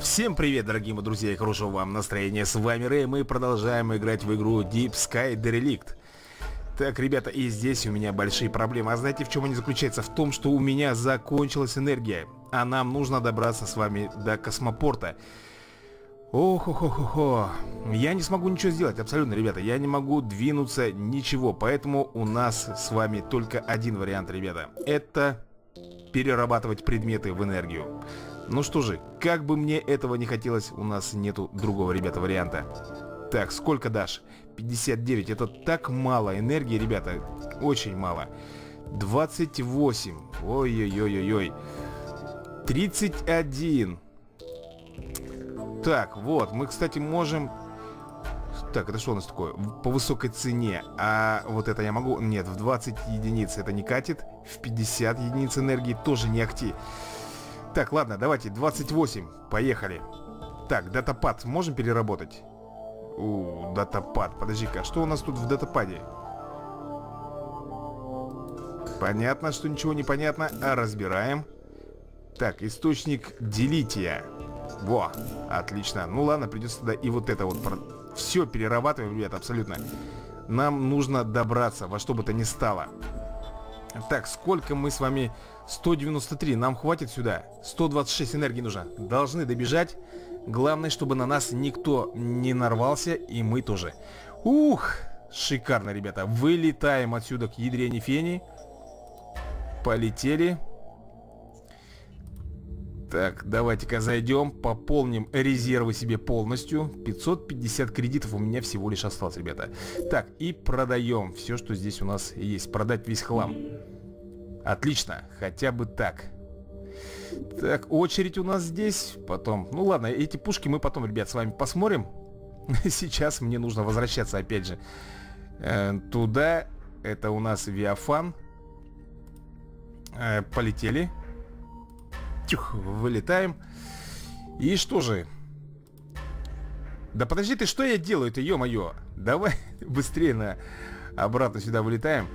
Всем привет, дорогие мои друзья, и хорошего вам настроения. С вами Рэй, мы продолжаем играть в игру Deep Sky Derelict. Так, ребята, и здесь у меня большие проблемы. А знаете, в чем они заключаются? В том, что у меня закончилась энергия, а нам нужно добраться с вами до космопорта. Ох-ох-ох-ох. Я не смогу ничего сделать, абсолютно, ребята. Я не могу двинуться, ничего. Поэтому у нас с вами только один вариант, ребята. Это перерабатывать предметы в энергию. Ну что же, как бы мне этого не хотелось, у нас нету другого, ребята, варианта. Так, сколько дашь? 59, это так мало энергии, ребята, очень мало. 28, ой-ой-ой-ой-ой. 31. Так, вот, мы, кстати, можем... Так, это что у нас такое? По высокой цене. А вот это я могу? Нет, в 20 единиц это не катит. В 50 единиц энергии тоже не ахти. Так, ладно, давайте, 28, поехали. Так, датапад можем переработать? Датапад, подожди-ка, а что у нас тут в датападе? Понятно, что ничего не понятно, а разбираем. Так, источник делития. Во, отлично. Ну ладно, придется тогда и вот это вот все перерабатываем, ребят, абсолютно. Нам нужно добраться во что бы то ни стало. Так, сколько мы с вами... 193, нам хватит сюда. 126 энергии нужно. Должны добежать. Главное, чтобы на нас никто не нарвался. И мы тоже. Ух, шикарно, ребята. Вылетаем отсюда к ядрене фени. Полетели. Так, давайте-ка зайдем. Пополним резервы себе полностью. 550 кредитов у меня всего лишь осталось, ребята. Так, и продаем все, что здесь у нас есть. Продать весь хлам. Отлично, хотя бы так. Так, очередь у нас здесь. Потом, ну ладно, эти пушки мы потом, ребят, с вами посмотрим. Сейчас мне нужно возвращаться опять же туда. Это у нас Виафан. Полетели. Тюх, вылетаем. И что же? Да подожди ты, что я делаю-то, ё-моё. Давай быстрее обратно сюда вылетаем.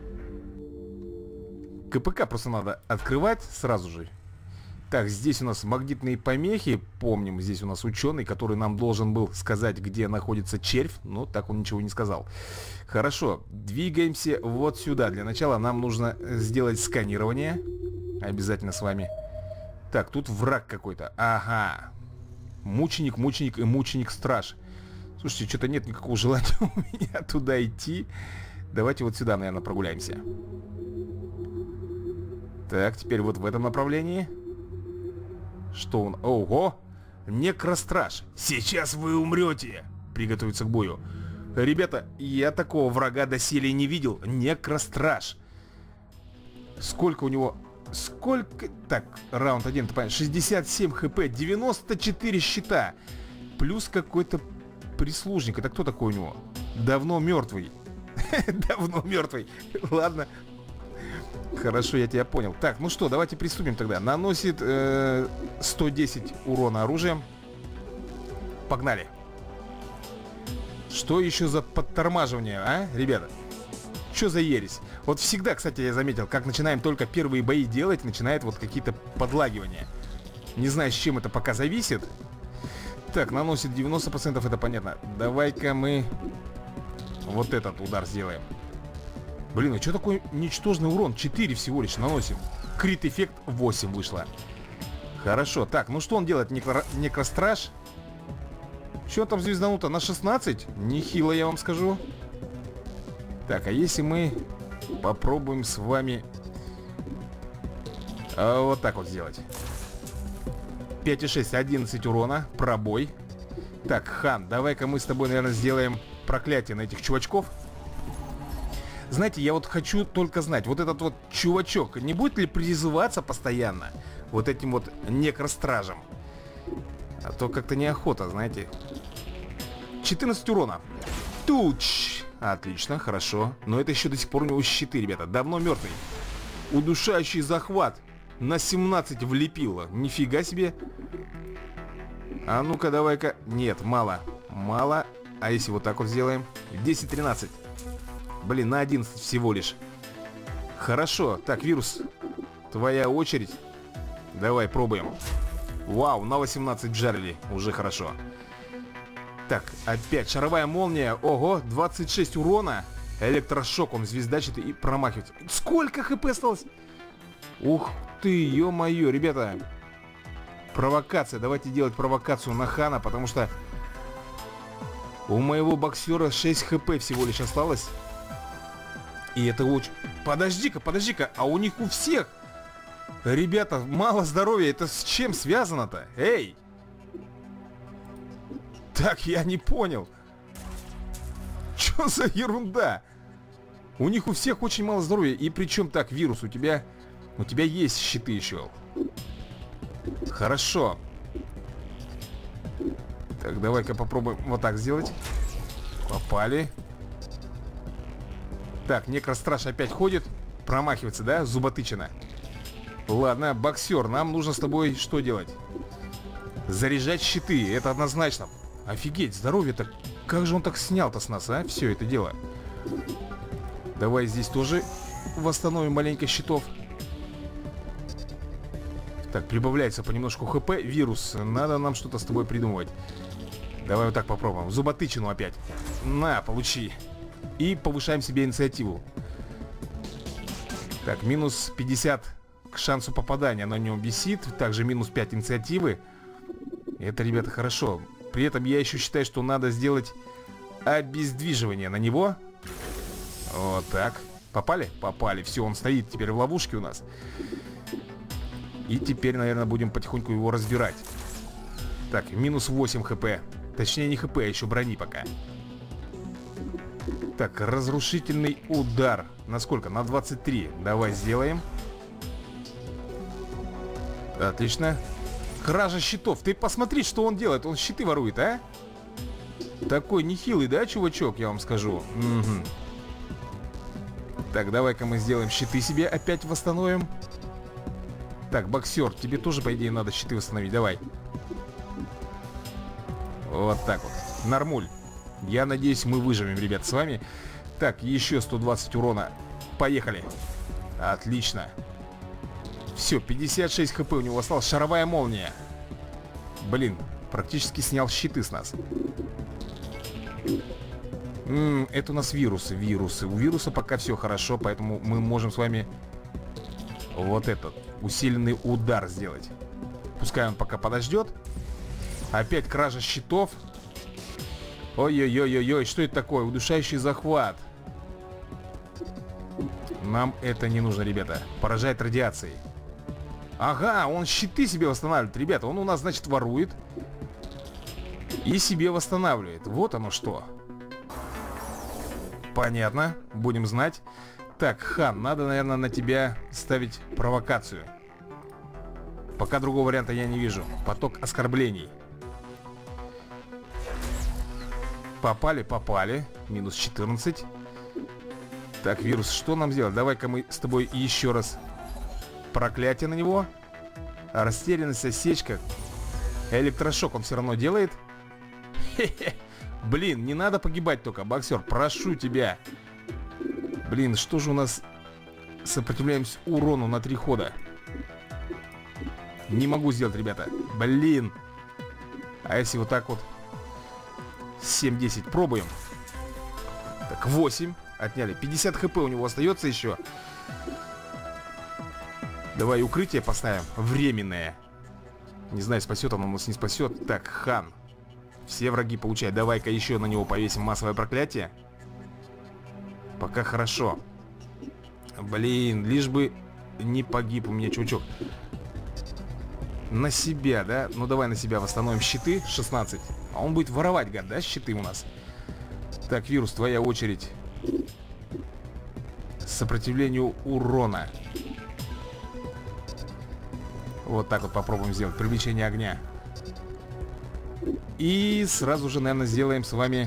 КПК просто надо открывать сразу же. Так, здесь у нас магнитные помехи. Помним, здесь у нас ученый, который нам должен был сказать, где находится червь. Но так он ничего не сказал. Хорошо, двигаемся вот сюда. Для начала нам нужно сделать сканирование. Обязательно с вами. Так, тут враг какой-то. Ага. Мученик, мученик и мученик-страж. Слушайте, что-то нет никакого желания у меня туда идти. Давайте вот сюда, наверное, прогуляемся. Так, теперь вот в этом направлении. Что он? Ого! Некростраж. Сейчас вы умрете. Приготовиться к бою. Ребята, я такого врага доселе не видел. Некростраж. Сколько у него... Сколько... Так, раунд 1, ты понимаешь. 67 хп, 94 щита. Плюс какой-то прислужник. Это кто такой у него? Давно мертвый. Давно мертвый. Ладно. Хорошо, я тебя понял. Так, ну что, давайте приступим тогда. Наносит 110 урона оружием. Погнали. Что еще за подтормаживание, а, ребята? Что за ересь? Вот всегда, кстати, я заметил, как начинаем только первые бои делать, начинает вот какие-то подлагивания. Не знаю, с чем это пока зависит. Так, наносит 90%, это понятно. Давай-ка мы вот этот удар сделаем. Блин, а что такой ничтожный урон? 4 всего лишь наносим. Крит-эффект 8 вышло. Хорошо, так, ну что он делает, некростраж? Что там звездануто? На 16? Нехило, я вам скажу. Так, а если мы попробуем с вами вот так вот сделать. 5,6, 11 урона, пробой. Так, Хан, давай-ка мы с тобой, наверное, сделаем проклятие на этих чувачков. Знаете, я вот хочу только знать, вот этот вот чувачок не будет ли призываться постоянно вот этим вот некростражем? А то как-то неохота, знаете. 14 урона. Туч! Отлично, хорошо. Но это еще до сих пор у него щиты, ребята. Давно мертвый. Удушающий захват. На 17 влепило. Нифига себе. А ну-ка, давай-ка. Нет, мало. Мало. А если вот так вот сделаем? 10-13. Блин, на 11 всего лишь. Хорошо. Так, вирус, твоя очередь. Давай, пробуем. Вау, на 18 жарили. Уже хорошо. Так, опять шаровая молния. Ого, 26 урона. Электрошок, он звездачатый и промахивается. Сколько хп осталось? Ух ты, ё-моё, ребята. Провокация, давайте делать провокацию на Хана, потому что у моего боксера 6 хп всего лишь осталось. И это очень... Подожди-ка, а у них у всех, ребята, мало здоровья. Это с чем связано-то? Эй! Так, я не понял. Что за ерунда? У них у всех очень мало здоровья. И причем так, вирус, у тебя есть щиты еще. Хорошо. Так, давай-ка попробуем вот так сделать. Попали. Так, некростраж опять ходит. Промахивается, да? Зуботычина. Ладно, боксер, нам нужно с тобой что делать? Заряжать щиты, это однозначно. Офигеть, здоровье-то. Как же он так снял-то с нас, а? Все это дело. Давай здесь тоже восстановим маленько щитов. Так, прибавляется понемножку хп. Вирус, надо нам что-то с тобой придумывать. Давай вот так попробуем. Зуботычину опять. На, получи. И повышаем себе инициативу. Так, минус 50 к шансу попадания на нем висит. Также минус 5 инициативы. Это, ребята, хорошо. При этом я еще считаю, что надо сделать обездвиживание на него. Вот так. Попали? Попали. Все, он стоит теперь в ловушке у нас. И теперь, наверное, будем потихоньку его разбирать. Так, минус 8 хп. Точнее, не хп, а еще брони пока. Так, разрушительный удар. На сколько? На 23. Давай сделаем. Отлично. Кража щитов. Ты посмотри, что он делает. Он щиты ворует, а? Такой нехилый, да, чувачок, я вам скажу. Угу. Так, давай-ка мы сделаем щиты себе. Опять восстановим. Так, боксер, тебе тоже, по идее, надо щиты восстановить. Давай. Вот так вот. Нормуль. Я надеюсь, мы выживем, ребят, с вами. Так, еще 120 урона. Поехали. Отлично. Все, 56 хп у него осталось. Шаровая молния. Блин, практически снял щиты с нас. Это у нас вирусы. У вируса пока все хорошо, поэтому мы можем с вами вот этот усиленный удар сделать. Пускай он пока подождет. Опять кража щитов. Ой-ой-ой-ой-ой, что это такое? Удушающий захват. Нам это не нужно, ребята. Поражает радиацией. Ага, он щиты себе восстанавливает. Ребята, он у нас, значит, ворует и себе восстанавливает. Вот оно что. Понятно, будем знать. Так, Хан, надо, наверное, на тебя ставить провокацию. Пока другого варианта я не вижу. Поток оскорблений. Попали, попали. Минус 14. Так, вирус, что нам сделать? Давай-ка мы с тобой еще раз. Проклятие на него. Растерянность, осечка. Электрошок он все равно делает. Хе-хе. Блин, не надо погибать только, боксер, прошу тебя. Блин, что же у нас? Сопротивляемся урону на 3 хода. Не могу сделать, ребята. Блин. А если вот так вот 7-10 пробуем. Так, 8. Отняли. 50 хп у него остается еще. Давай укрытие поставим. Временное. Не знаю, спасет он нас, не спасет. Так, Хан. Все враги получают. Давай-ка еще на него повесим массовое проклятие. Пока хорошо. Блин, лишь бы не погиб у меня чувачок. На себя, да? Ну давай на себя восстановим щиты. 16. А он будет воровать, гад, да, щиты у нас? Так, вирус, твоя очередь. Сопротивлению урона. Вот так вот попробуем сделать. Привлечение огня. И сразу же, наверное, сделаем с вами...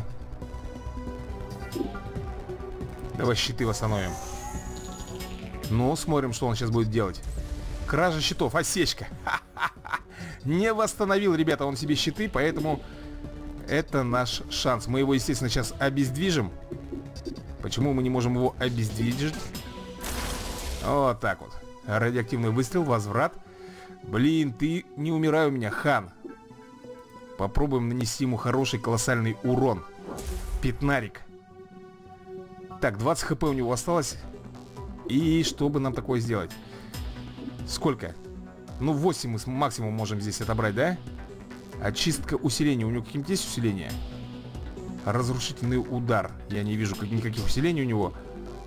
Давай щиты восстановим. Ну, смотрим, что он сейчас будет делать. Кража щитов, осечка. Не восстановил, ребята, он себе щиты, поэтому это наш шанс. Мы его, естественно, сейчас обездвижим. Почему мы не можем его обездвижить? Вот так вот. Радиоактивный выстрел, возврат. Блин, ты не умирай у меня, хан. Попробуем нанести ему хороший колоссальный урон. Пятнарик. Так, 20 хп у него осталось. И что бы нам такое сделать? Сколько? Ну, 8 мы максимум можем здесь отобрать, да? Очистка усиления. У него какие-нибудь есть усиления? Разрушительный удар. Я не вижу никаких усилений у него.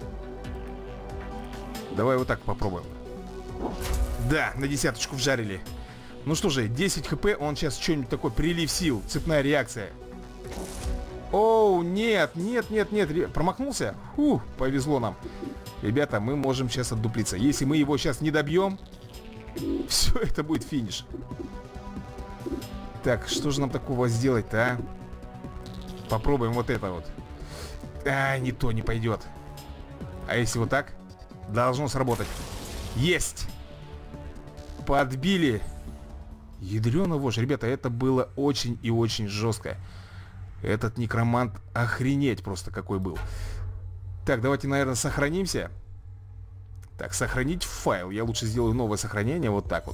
Давай вот так попробуем. Да, на десяточку вжарили. Ну что же, 10 хп. Он сейчас что-нибудь такое, прилив сил. Цепная реакция. Оу, нет, нет, нет, нет. Промахнулся? Фух, повезло нам. Ребята, мы можем сейчас отдуплиться. Если мы его сейчас не добьем, все, это будет финиш. Так, что же нам такого сделать-то, а? Попробуем вот это вот. А, не то, не пойдет. А если вот так? Должно сработать. Есть! Подбили. Ядрёна вошь. Ребята, это было очень и очень жестко. Этот некромант охренеть просто какой был. Так, давайте, наверное, сохранимся. Так, сохранить файл. Я лучше сделаю новое сохранение. Вот так вот.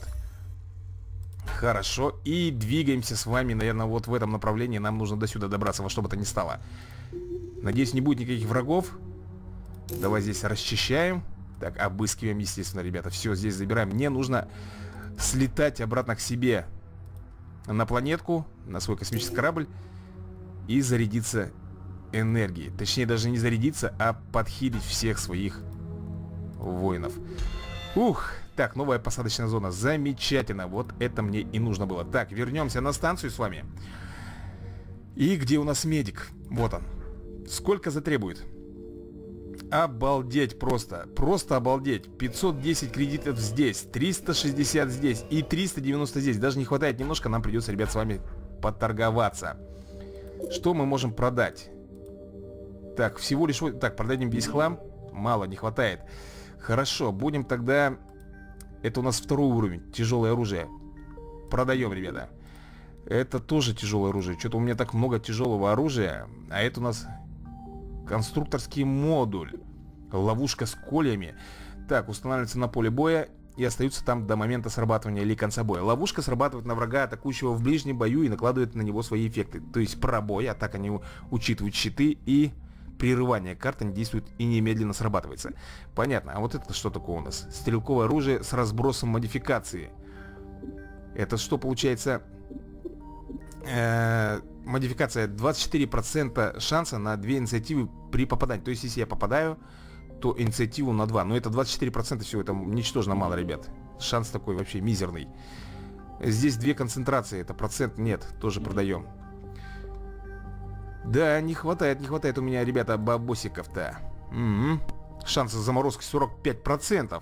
Хорошо. И двигаемся с вами, наверное, вот в этом направлении. Нам нужно до сюда добраться, во что бы то ни стало. Надеюсь, не будет никаких врагов. Давай здесь расчищаем. Так, обыскиваем, естественно, ребята. Все, здесь забираем. Мне нужно слетать обратно к себе на планетку, на свой космический корабль и зарядиться энергией. Точнее, даже не зарядиться, а подхилить всех своих воинов. Ух, так, новая посадочная зона. Замечательно, вот это мне и нужно было. Так, вернемся на станцию с вами. И где у нас медик? Вот он. Сколько затребует? Обалдеть просто. Просто обалдеть. 510 кредитов здесь, 360 здесь и 390 здесь. Даже не хватает немножко, нам придется, ребят, с вами поторговаться. Что мы можем продать? Так, всего лишь... Так, продадим весь хлам. Мало, не хватает. Хорошо, будем тогда... Это у нас второй уровень. Тяжелое оружие. Продаем, ребята. Это тоже тяжелое оружие. Что-то у меня так много тяжелого оружия. А это у нас конструкторский модуль. Ловушка с кольями. Так, устанавливается на поле боя и остаются там до момента срабатывания или конца боя. Ловушка срабатывает на врага, атакующего в ближнем бою, и накладывает на него свои эффекты. То есть пробой, атака не учитывает щиты, и прерывание карты не действует и немедленно срабатывается. Понятно. А вот это что такое у нас? Стрелковое оружие с разбросом модификации. Это что получается? Модификация 24% шанса на 2 инициативы при попадании. То есть если я попадаю, то инициативу на 2. Но это 24% всего, это ничтожно мало, ребят. Шанс такой вообще мизерный. Здесь 2 концентрации, это процент нет, тоже продаем. Да, не хватает у меня, ребята, бабосиков-то. Шансы заморозки 45%.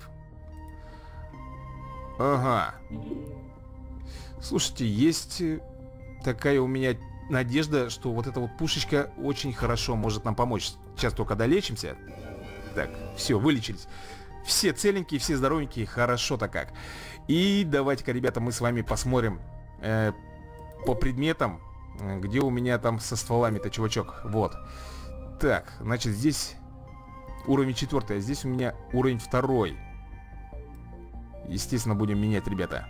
Ага. Слушайте, есть такая у меня надежда, что вот эта вот пушечка очень хорошо может нам помочь. Сейчас только долечимся. Так, все, вылечились. Все целенькие, все здоровенькие, хорошо-то как. И давайте-ка, ребята, мы с вами посмотрим по предметам, где у меня там со стволами-то чувачок. Вот. Так, значит, здесь уровень 4, а здесь у меня уровень 2. Естественно, будем менять, ребята.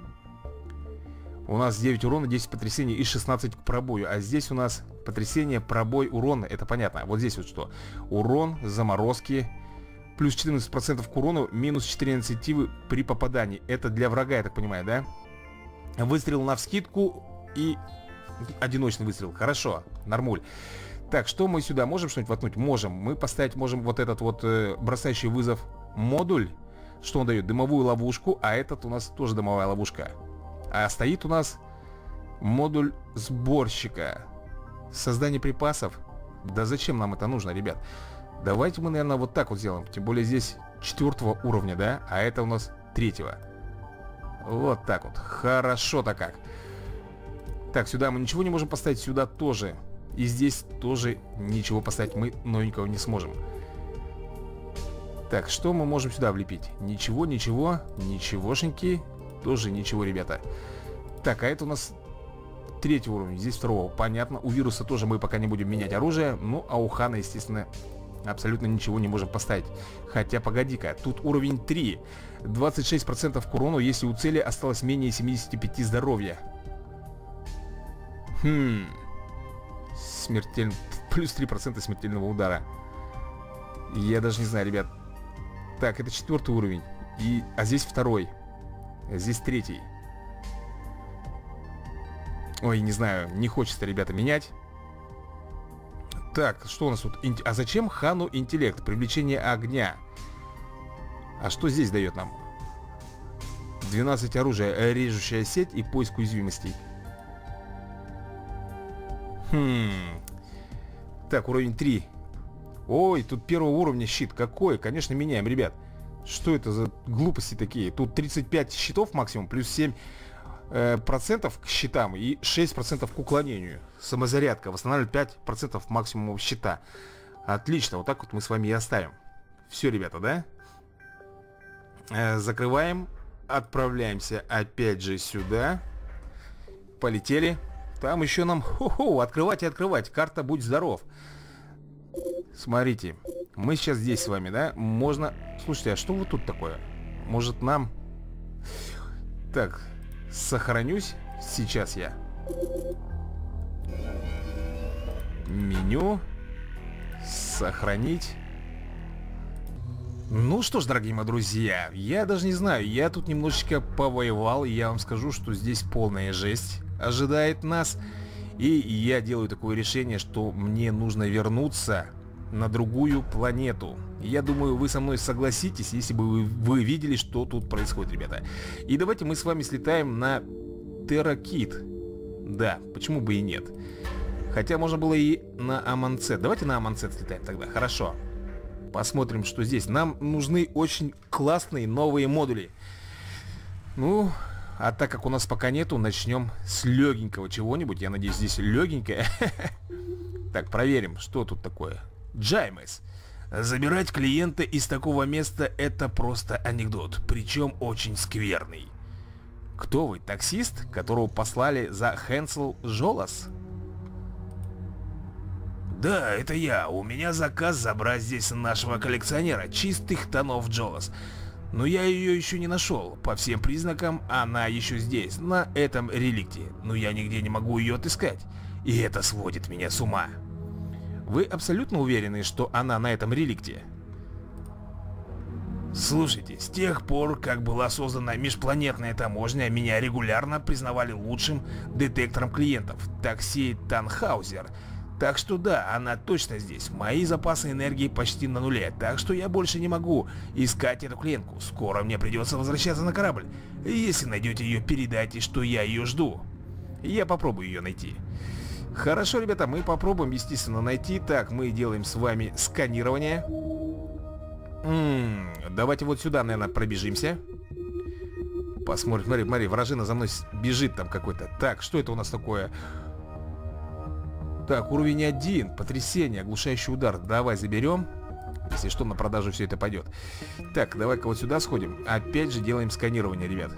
У нас 9 урона, 10 потрясений и 16 к пробою. А здесь у нас потрясение, пробой, урон. Это понятно. Вот здесь вот что. Урон, заморозки. Плюс 14% к урону, минус 4 инициативы при попадании. Это для врага, я так понимаю, да? Выстрел навскидку и одиночный выстрел. Хорошо, нормуль. Так, что мы сюда можем что-нибудь воткнуть? Можем. Мы поставить можем вот этот вот бросающий вызов модуль. Что он дает? Дымовую ловушку. А этот у нас тоже дымовая ловушка. А стоит у нас модуль сборщика. Создание припасов. Да зачем нам это нужно, ребят? Давайте мы, наверное, вот так вот сделаем. Тем более здесь 4 уровня, да? А это у нас 3. Вот так вот. Хорошо-то как. Так, сюда мы ничего не можем поставить. Сюда тоже. И здесь тоже ничего поставить мы новенького не сможем. Так, что мы можем сюда влепить? Ничего, ничего. Ничегошеньки. Тоже ничего, ребята. Так, а это у нас 3 уровень. Здесь 2. Понятно. У вируса тоже мы пока не будем менять оружие. Ну, а у Хана, естественно, абсолютно ничего не можем поставить. Хотя, погоди-ка, тут уровень 3. 26% к урону, если у цели осталось менее 75 здоровья. Смертельно. Плюс 3% смертельного удара. Я даже не знаю, ребят. Так, это 4-й уровень. А здесь 2-й. Здесь 3-й. Ой, не знаю, не хочется, ребята, менять. Так, что у нас тут? А зачем Хану интеллект? Привлечение огня. А что здесь дает нам? 12 оружия, режущая сеть и поиск уязвимостей. Так, уровень 3. Ой, тут 1-го уровня щит. Какой? Конечно, меняем, ребят. Что это за глупости такие? Тут 35 щитов максимум, плюс 7 процентов к щитам и 6% к уклонению. Самозарядка. Восстанавливает 5% максимум щита. Отлично, вот так вот мы с вами и оставим. Все, ребята, да? Закрываем. Отправляемся опять же сюда. Полетели. Там еще нам открывать и открывать. Карта «Будь здоров». Смотрите. Мы сейчас здесь с вами, да? Можно... Слушайте, а что вот тут такое? Может нам... Так, сохранюсь. Сейчас я. Меню. Сохранить. Ну что ж, дорогие мои друзья, я даже не знаю, я тут немножечко повоевал, и я вам скажу, что здесь полная жесть ожидает нас. И я делаю такое решение, что мне нужно вернуться на другую планету. Я думаю, вы со мной согласитесь, если бы вы видели, что тут происходит, ребята. И давайте мы с вами слетаем на Терракит. Да, почему бы и нет. Хотя можно было и на Амонцет. Давайте на Амонцет слетаем тогда, хорошо. Посмотрим, что здесь. Нам нужны очень классные новые модули. Ну, а так как у нас пока нету, начнем с легенького чего-нибудь. Я надеюсь, здесь легенькое. Так, проверим, что тут такое. Джаймес. Забирать клиента из такого места — это просто анекдот, причем очень скверный. Кто вы, таксист, которого послали за Хенсел Жолас? Да, это я. У меня заказ забрать здесь нашего коллекционера чистых тонов Джолас. Но я ее еще не нашел. По всем признакам она еще здесь, на этом реликте. Но я нигде не могу ее отыскать. И это сводит меня с ума. Вы абсолютно уверены, что она на этом реликте? Слушайте, с тех пор, как была создана межпланетная таможня, меня регулярно признавали лучшим детектором клиентов. Такси Танхаузер. Так что да, она точно здесь. Мои запасы энергии почти на нуле, так что я больше не могу искать эту клиентку. Скоро мне придется возвращаться на корабль. Если найдете ее, передайте, что я ее жду. Я попробую ее найти. Хорошо, ребята, мы попробуем, естественно, найти. Так, мы делаем с вами сканирование. Давайте вот сюда, наверное, пробежимся. Посмотрим, смотри, вражина за мной бежит там какой-то. Так, что это у нас такое? Так, уровень 1, потрясение, оглушающий удар. Давай заберем. Если что, на продажу все это пойдет. Так, давай-ка вот сюда сходим. Опять же делаем сканирование, ребят.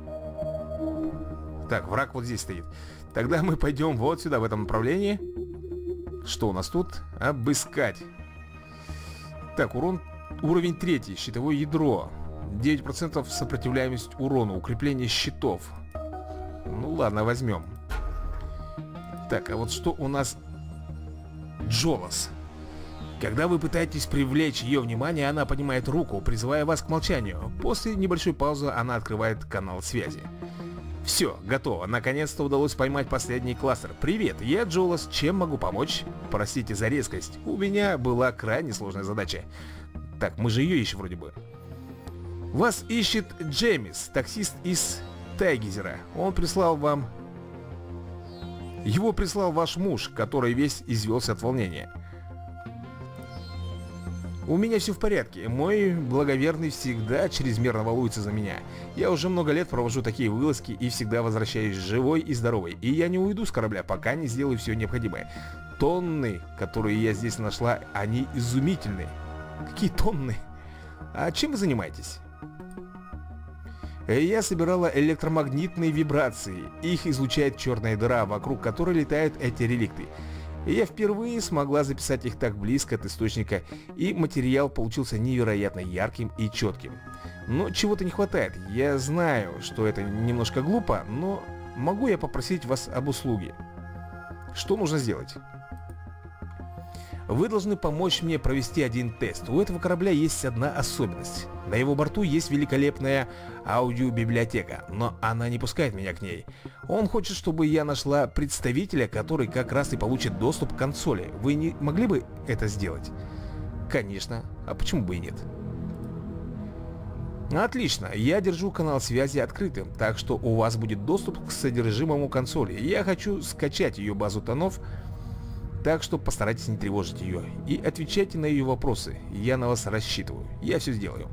Так, враг вот здесь стоит. Тогда мы пойдем вот сюда, в этом направлении. Что у нас тут? Обыскать. Так, уровень 3, щитовое ядро. 9% сопротивляемость урону, укрепление щитов. Ну ладно, возьмем. Так, а вот что у нас? Джолас. Когда вы пытаетесь привлечь ее внимание, она поднимает руку, призывая вас к молчанию. После небольшой паузы она открывает канал связи. Все, готово. Наконец-то удалось поймать последний кластер. Привет, я Джолас. Чем могу помочь? Простите за резкость. У меня была крайне сложная задача. Так, мы же ее ищем вроде бы. Вас ищет Джеймис, таксист из Тайгизера. Он прислал вам... Его прислал ваш муж, который весь извелся от волнения. У меня все в порядке. Мой благоверный всегда чрезмерно волнуется за меня. Я уже много лет провожу такие вылазки и всегда возвращаюсь живой и здоровой. И я не уйду с корабля, пока не сделаю все необходимое. Тонны, которые я здесь нашла, они изумительны. Какие тонны? А чем вы занимаетесь? Я собирала электромагнитные вибрации. Их излучает черная дыра, вокруг которой летают эти реликты. И я впервые смогла записать их так близко от источника, и материал получился невероятно ярким и четким. Но чего-то не хватает. Я знаю, что это немножко глупо, но могу я попросить вас об услуге? Что нужно сделать? Вы должны помочь мне провести один тест. У этого корабля есть одна особенность. На его борту есть великолепная аудиобиблиотека, но она не пускает меня к ней. Он хочет, чтобы я нашла представителя, который как раз и получит доступ к консоли. Вы не могли бы это сделать? Конечно. А почему бы и нет? Отлично. Я держу канал связи открытым, так что у вас будет доступ к содержимому консоли. Я хочу скачать ее базу тонов, так что постарайтесь не тревожить ее и отвечайте на ее вопросы. Я на вас рассчитываю. Я все сделаю.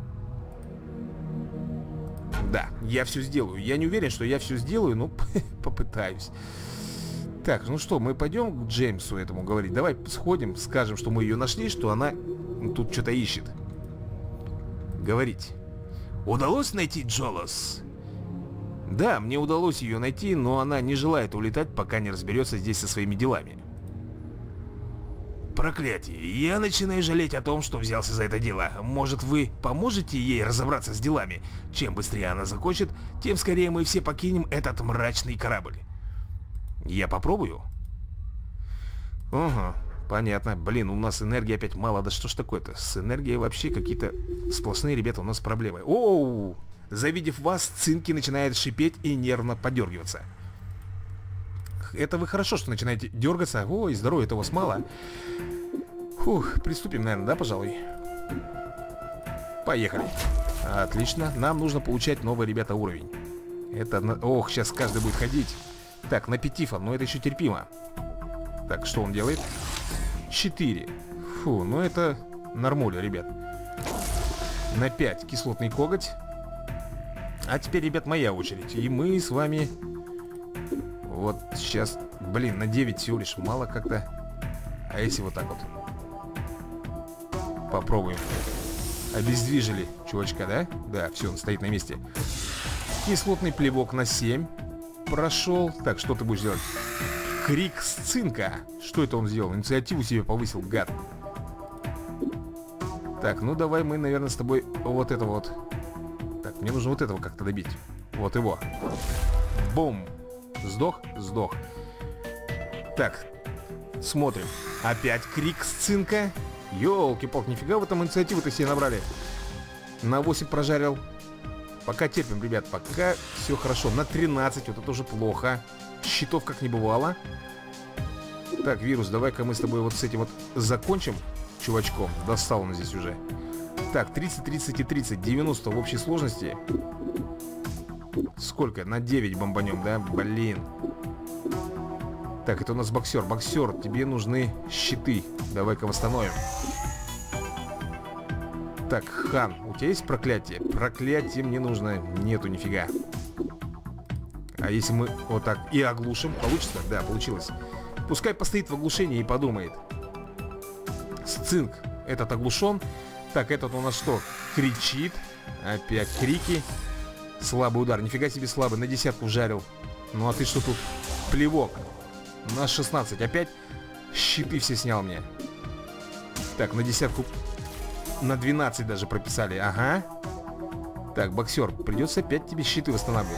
Да, я все сделаю. Я не уверен, что я все сделаю, но попытаюсь. Так, ну что, мы пойдем к Джеймсу этому говорить. Давай сходим, скажем, что мы ее нашли, что она тут что-то ищет. Говорить. Удалось найти Джолос? Да, мне удалось ее найти, но она не желает улетать, пока не разберется здесь со своими делами. Проклятие, я начинаю жалеть о том, что взялся за это дело. Может, вы поможете ей разобраться с делами? Чем быстрее она закончит, тем скорее мы все покинем этот мрачный корабль. Я попробую? Ага, понятно. Блин, у нас энергии опять мало. Да что ж такое-то? С энергией вообще какие-то сплошные, ребята, у нас проблемы. Оу! Завидев вас, Цинки начинает шипеть и нервно подергиваться. Это вы хорошо, что начинаете дергаться. Ой, здоровья-то у вас мало. Фух, приступим, наверное, да, пожалуй? Поехали. Отлично, нам нужно получать новый, ребята, уровень. Это, ох, сейчас каждый будет ходить. Так, на Петифа, но это еще терпимо. Так, что он делает? 4. Фу, ну это нормуля, ребят. На 5 кислотный коготь. А теперь, ребят, моя очередь. И мы с вами... Вот сейчас, блин, на 9 всего лишь мало как-то. А если вот так вот? Попробуем. Обездвижили чувачка, да? Да, все, он стоит на месте. Кислотный плевок на 7. Прошел. Так, что ты будешь делать? Крик с цинка. Что это он сделал? Инициативу себе повысил, гад. Так, ну давай мы, наверное, с тобой вот это вот. Так, мне нужно вот этого как-то добить. Вот его. Бум. Сдох? Сдох. Так, смотрим. Опять крик с цинка. Ёлки-палки, нифига вы там инициативу-то себе набрали. На 8 прожарил. Пока терпим, ребят, пока все хорошо. На 13, вот это уже плохо. Щитов как не бывало. Так, вирус, давай-ка мы с тобой вот с этим вот закончим чувачком. Достал он здесь уже. Так, 30, 30 и 30, 90 в общей сложности. Сколько? На 9 бомбанем, да? Блин. Так, это у нас боксер. Боксер, тебе нужны щиты. Давай-ка восстановим. Так, Хан, у тебя есть проклятие? Проклятие мне нужно. Нету нифига. А если мы вот так и оглушим? Получится? Да, получилось. Пускай постоит в оглушении и подумает. Сцинк. Этот оглушен. Так, этот у нас что? Кричит. Опять крики. Слабый удар, нифига себе слабый, на 10 жарил. Ну а ты что тут? Плевок. На 16, опять щиты все снял мне. Так, на 10, на 12 даже прописали, ага. Так, боксер, придется опять тебе щиты восстанавливать.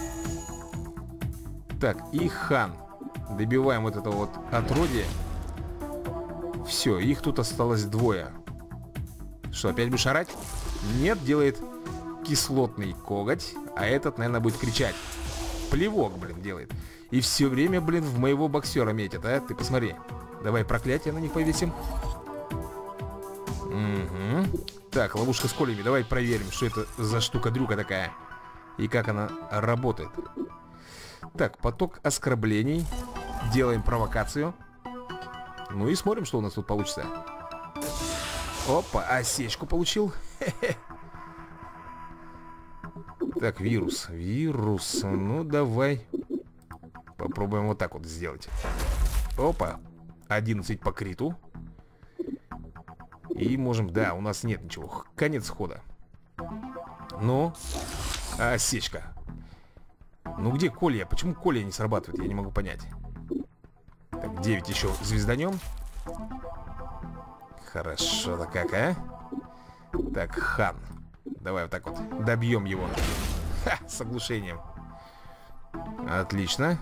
Так, и Хан. Добиваем вот это вот отродье. Все, их тут осталось 2. Что, опять будешь орать? Нет, делает кислотный коготь. А этот, наверное, будет кричать. Плевок, блин, делает. И все время, блин, в моего боксера метит, а? Ты посмотри. Давай проклятие на них повесим. Угу. Так, ловушка с колями. Давай проверим, что это за штука-дрюка такая. И как она работает. Так, поток оскорблений. Делаем провокацию. Ну и смотрим, что у нас тут получится. Опа, осечку получил. Хе-хе. Так, вирус. Вирус. Ну, давай попробуем вот так вот сделать. Опа. 11 по криту. И можем... Да, у нас нет ничего. Конец хода. Ну, осечка. Ну, где колья? Почему колья не срабатывает? Я не могу понять. Так, 9 еще звезданем. Хорошо-то как, а? Так, хан. Давай вот так вот добьем его. Ха, с оглушением. Отлично.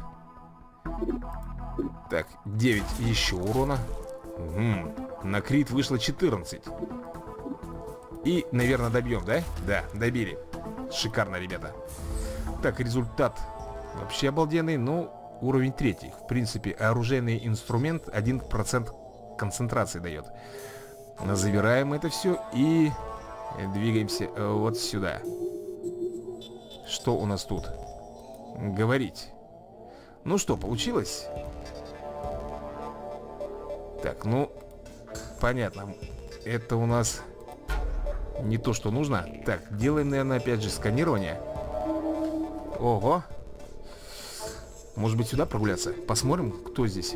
Так, 9 еще урона. На крит вышло 14. И, наверное, добьем, да? Да, добили. Шикарно, ребята. Так, результат вообще обалденный. Ну, уровень 3. В принципе, оружейный инструмент 1% концентрации дает. Забираем это все и двигаемся вот сюда. Что у нас тут? Говорить. Ну что, получилось? Так, ну, понятно. Это у нас не то, что нужно. Так, делаем, наверное, опять же сканирование. Ого. Может быть, сюда прогуляться? Посмотрим, кто здесь.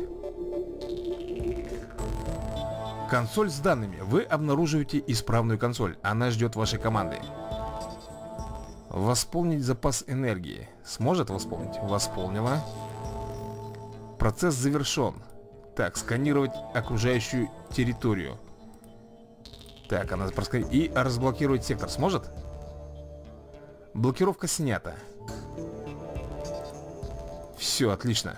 Консоль с данными. Вы обнаруживаете исправную консоль. Она ждет вашей команды. Восполнить запас энергии. Сможет восполнить? Восполнила. Процесс завершен. Так, сканировать окружающую территорию. Так, она просканирует. И разблокировать сектор. Сможет? Блокировка снята. Все, отлично.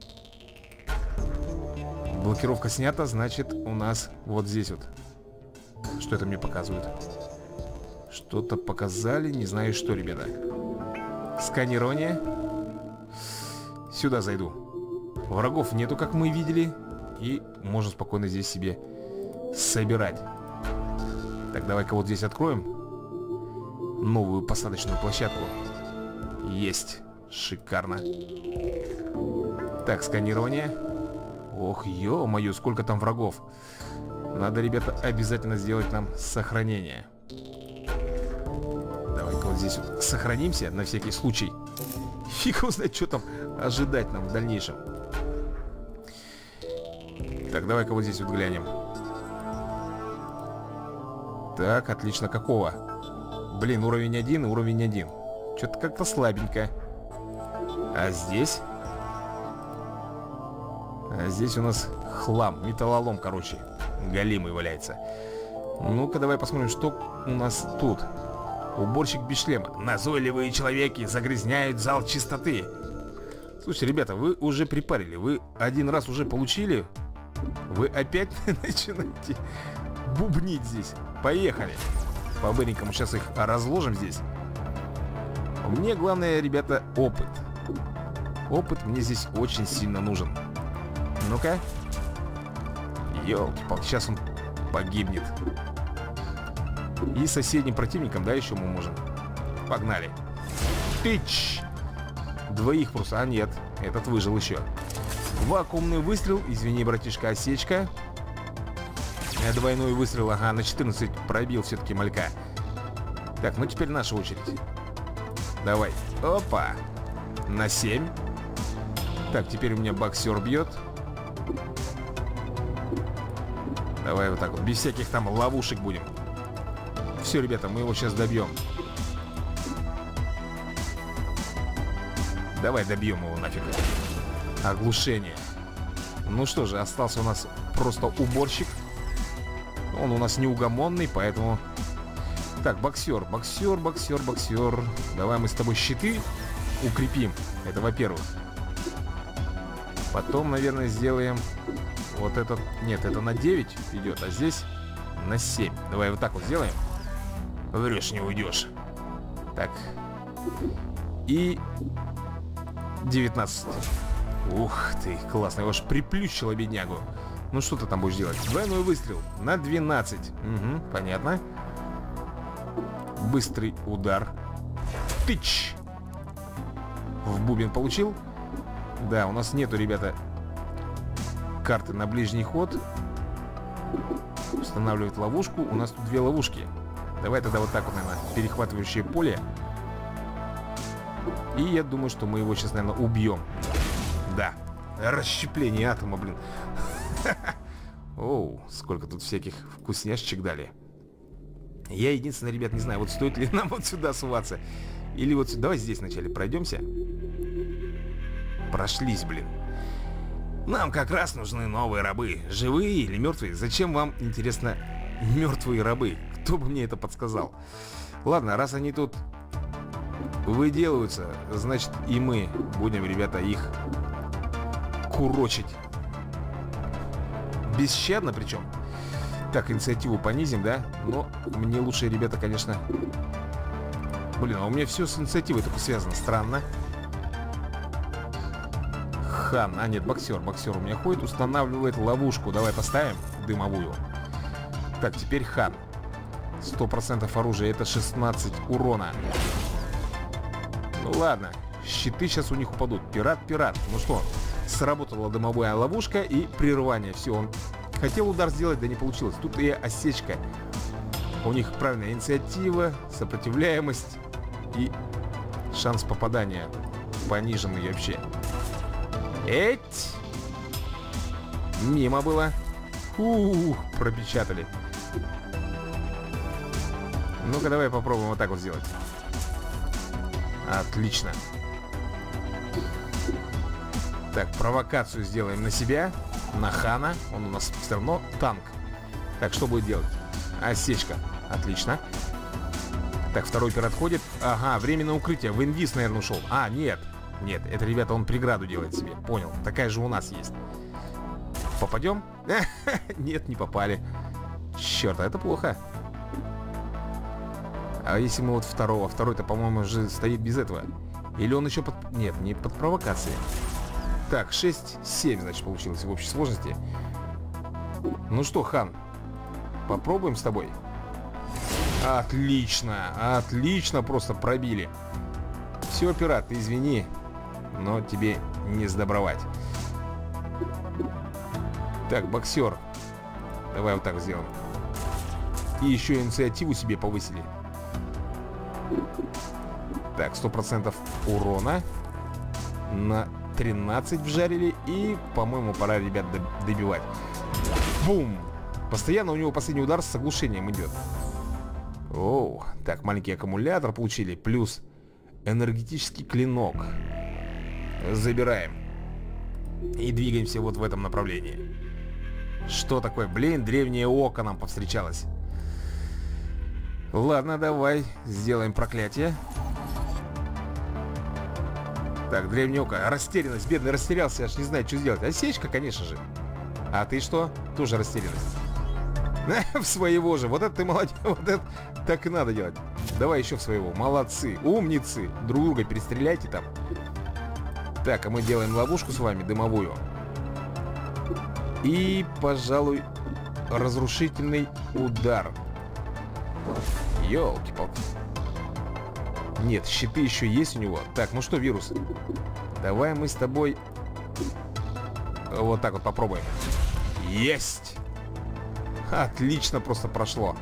Блокировка снята, значит, у нас вот здесь вот. Что это мне показывает? Что-то показали, не знаю что, ребята. Сканирование. Сюда зайду. Врагов нету, как мы видели. И можно спокойно здесь себе собирать. Так, давай-ка вот здесь откроем новую посадочную площадку. Есть. Шикарно. Так, сканирование. Ох, ё-моё, сколько там врагов. Надо, ребята, обязательно сделать нам сохранение. Давай-ка вот здесь вот сохранимся на всякий случай. Фиг его знает, что там ожидать нам в дальнейшем. Так, давай-ка вот здесь вот глянем. Так, отлично, какого? Блин, уровень 1, уровень 1. Что-то как-то слабенько. А здесь? А здесь у нас хлам, металлолом, короче. Голимый валяется. Ну-ка, давай посмотрим, что у нас тут. Уборщик без шлема. Назойливые человеки загрязняют зал чистоты. Слушайте, ребята, вы уже припарили. Вы один раз уже получили. Вы опять начинаете бубнить здесь. Поехали. По-быренькому сейчас их разложим здесь. Мне главное, ребята, опыт. Опыт мне здесь очень сильно нужен. Ну-ка. Ёлки-палки, сейчас он погибнет. И соседним противникам, да, еще мы можем. Погнали. Тыч! Двоих просто, а нет, этот выжил еще. Вакуумный выстрел, извини, братишка, осечка. Двойной выстрел, ага, на 14 пробил все-таки малька. Так, ну теперь наша очередь. Давай, опа. На 7. Так, теперь у меня боксер бьет. Давай вот так вот, без всяких там ловушек будем. Все, ребята, мы его сейчас добьем. Давай добьем его нафиг. Оглушение. Ну что же, остался у нас просто уборщик. Он у нас неугомонный, поэтому... Так, боксер, боксер, боксер, боксер. Давай мы с тобой щиты укрепим. Это во-первых. Потом, наверное, сделаем вот этот... Нет, это на 9 идет, а здесь на 7. Давай вот так вот сделаем. Врешь, не уйдешь. Так. И 19. Ух ты, классно. Его аж приплющило, беднягу. Ну что ты там будешь делать? Двойной выстрел на 12. Угу, понятно. Быстрый удар. Тыч. В бубен получил. Да, у нас нету, ребята, карты на ближний ход. Устанавливать ловушку. У нас тут 2 ловушки. Давай тогда вот так вот, наверное, перехватывающее поле. И я думаю, что мы его сейчас, наверное, убьем. Да. Расщепление атома, блин. Оу, сколько тут всяких вкусняшечек дали. Я единственное, ребят, не знаю, вот стоит ли нам вот сюда суваться. Или вот сюда. Давай здесь вначале пройдемся. Прошлись, блин. Нам как раз нужны новые рабы. Живые или мертвые? Зачем вам, интересно, мертвые рабы? Кто бы мне это подсказал? Ладно, раз они тут выделываются, значит и мы будем, ребята, их курочить. Бесщадно причем. Так, инициативу понизим, да? Но мне лучше, ребята, конечно... Блин, а у меня все с инициативой только связано. Странно. Хан. А, нет, боксер. Боксер у меня ходит, устанавливает ловушку. Давай поставим дымовую. Так, теперь хан. 100% оружия. Это 16 урона. Ну ладно. Щиты сейчас у них упадут. Пират, пират. Ну что, сработала дымовая ловушка и прерывание. Все, он хотел удар сделать, да не получилось. Тут и осечка. У них правильная инициатива, сопротивляемость и шанс попадания пониженный вообще. Эть! Мимо было. Пропечатали. Ну-ка, давай попробуем вот так вот сделать. Отлично. Так, провокацию сделаем на себя. На хана. Он у нас все равно танк. Так, что будет делать? Осечка. Отлично. Так, второй пират ходит. Ага, временное укрытие. В инвиз, наверное, ушел. А, нет. Нет, это, ребята, он преграду делает себе. Понял. Такая же у нас есть. Попадем? Нет, не попали. Черт, а это плохо. А если мы вот второго? Второй-то, по-моему, уже стоит без этого. Или он еще под... Нет, не под провокацией. Так, 6-7, значит, получилось в общей сложности. Ну что, хан, попробуем с тобой? Отлично, отлично, просто пробили. Все, пират, ты извини, но тебе не сдобровать. Так, боксер. Давай вот так сделаем. И еще инициативу себе повысили. Так, 100% урона. На 13 вжарили. И, по-моему, пора, ребят, добивать. Бум! Постоянно у него последний удар с оглушением идет. Оу, так, маленький аккумулятор получили. Плюс энергетический клинок. Забираем. И двигаемся вот в этом направлении. Что такое? Блин, древнее око нам повстречалось. Ладно, давай сделаем проклятие. Так, древнее око. Растерянность. Бедный растерялся, аж не знает, что сделать. Осечка, конечно же. А ты что? Тоже растерянность. В своего же. Вот это ты молодец. Вот это так и надо делать. Давай еще в своего. Молодцы. Умницы. Друг друга перестреляйте там. Так, а мы делаем ловушку с вами, дымовую. И, пожалуй, разрушительный удар. Ёлки-палки. Нет, щиты еще есть у него. Так, ну что, вирус? Давай мы с тобой вот так вот попробуем. Есть! Отлично просто прошло.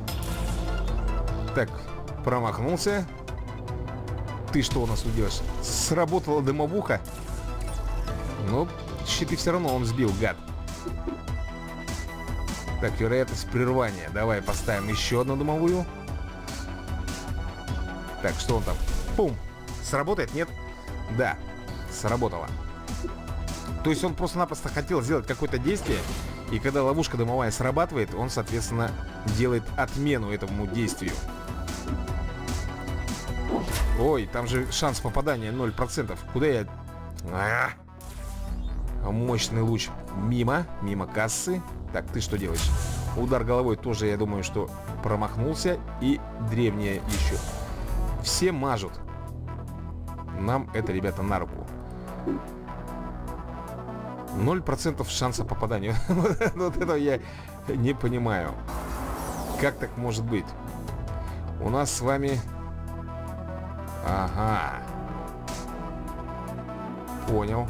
Так, промахнулся. Ты что у нас тут делаешь? Сработала дымовуха. Ну, щиты все равно он сбил, гад. Так, вероятность прерывания. Давай поставим еще одну дымовую. Так, что он там? Пум! Сработает, нет? Да, сработало. То есть он просто-напросто хотел сделать какое-то действие. И когда ловушка дымовая срабатывает, он, соответственно, делает отмену этому действию. Ой, там же шанс попадания 0%. Куда я... Мощный луч. Мимо. Мимо кассы. Так, ты что делаешь? Удар головой тоже, я думаю, что промахнулся. И древнее еще. Все мажут. Нам это, ребята, на руку. 0% шанса попадания. Вот этого я не понимаю. Как так может быть? У нас с вами... Ага. Понял.